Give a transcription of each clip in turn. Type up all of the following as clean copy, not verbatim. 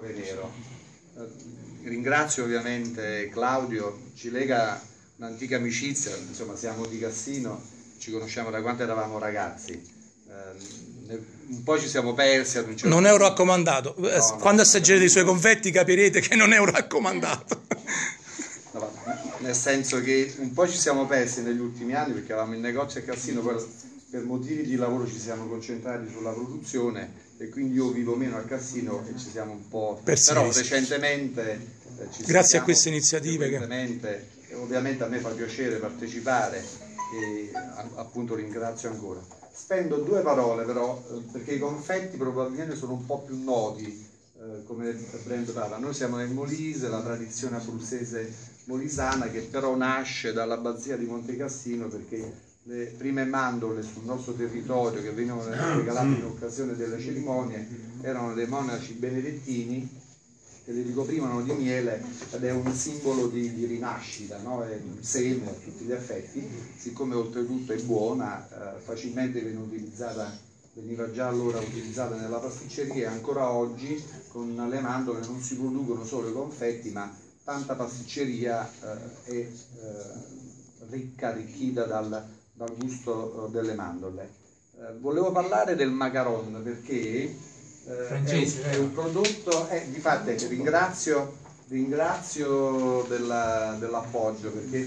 Cuore Nero. Ringrazio ovviamente Claudio, ci lega un'antica amicizia, insomma siamo di Cassino, ci conosciamo da quando eravamo ragazzi. Un po' ci siamo persi ad un certo non è un raccomandato. No, quando assaggerete i suoi confetti capirete che non è un raccomandato. No, nel senso che un po' ci siamo persi negli ultimi anni perché avevamo il negozio a Cassino, poi per motivi di lavoro ci siamo concentrati sulla produzione e quindi io vivo meno a Cassino e ci siamo un po' persi. Però recentemente grazie a queste iniziative e ovviamente a me fa piacere partecipare e appunto ringrazio ancora. Spendo due parole però perché i confetti probabilmente sono un po' più noti come brand parla. Noi siamo nel Molise, la tradizione abruzzese molisana che però nasce dall'abbazia di Montecassino perché le prime mandorle sul nostro territorio che venivano regalate in occasione delle cerimonie erano dei monaci benedettini che le ricoprivano di miele ed è un simbolo di rinascita, no? È un seme a tutti gli effetti, siccome oltretutto è buona, facilmente veniva già allora utilizzata nella pasticceria e ancora oggi con le mandorle non si producono solo i confetti ma tanta pasticceria è arricchita dal gusto delle mandorle. Volevo parlare del macaron perché è un prodotto, difatti ringrazio dell'appoggio perché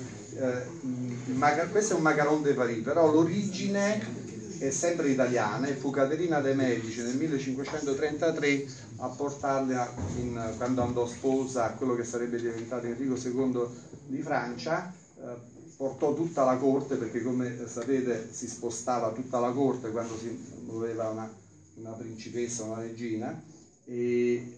questo è un macaron de Paris, però l'origine è sempre italiana e fu Caterina de' Medici nel 1533 a portarla quando andò sposa a quello che sarebbe diventato Enrico II di Francia. Portò tutta la corte perché come sapete si spostava tutta la corte quando si muoveva una principessa, una regina e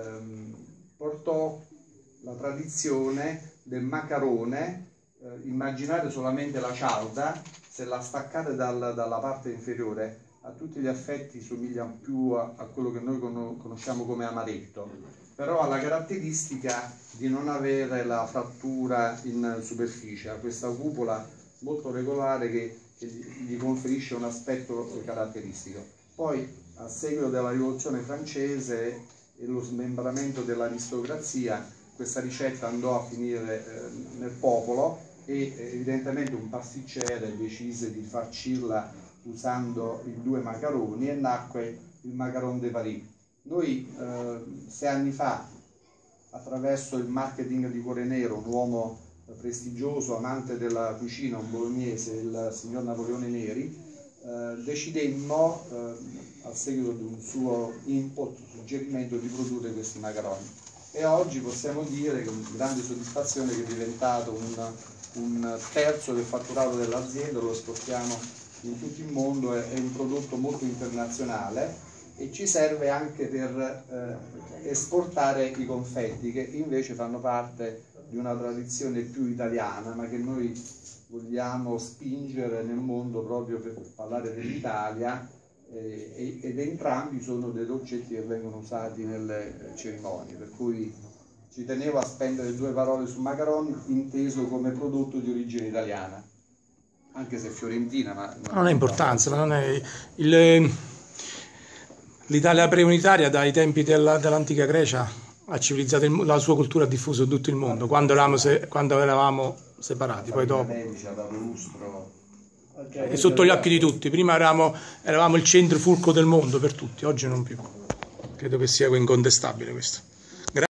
portò la tradizione del macarone. Immaginate solamente la cialda, se la staccate dalla parte inferiore a tutti gli effetti somiglia più a quello che noi conosciamo come amaretto, però ha la caratteristica di non avere la frattura in superficie, ha questa cupola molto regolare che gli conferisce un aspetto caratteristico. Poi a seguito della rivoluzione francese e lo smembramento dell'aristocrazia questa ricetta andò a finire nel popolo e evidentemente un pasticcere decise di farcirla usando i due macaroni e nacque il macaron de Paris. Noi 6 anni fa, attraverso il marketing di Cuore Nero, un uomo prestigioso, amante della cucina, un bolognese, il signor Napoleone Neri, decidemmo, a seguito di un suo input, suggerimento, di produrre questi macaroni. E oggi possiamo dire con grande soddisfazione che è diventato un terzo del fatturato dell'azienda, lo esportiamo in tutto il mondo, è un prodotto molto internazionale e ci serve anche per esportare i confetti che invece fanno parte di una tradizione più italiana ma che noi vogliamo spingere nel mondo proprio per parlare dell'Italia ed entrambi sono dei dolcetti che vengono usati nelle cerimonie, per cui ci tenevo a spendere due parole su macaroni inteso come prodotto di origine italiana, anche se fiorentina, ma non ha importanza, ma non è l'Italia preunitaria dai tempi dell'antica Grecia ha civilizzato la sua cultura ha diffuso in tutto il mondo quando eravamo separati, poi dopo è sotto gli occhi di tutti. Prima eravamo il centro fulcro del mondo per tutti, oggi non più. Credo che sia incontestabile questo.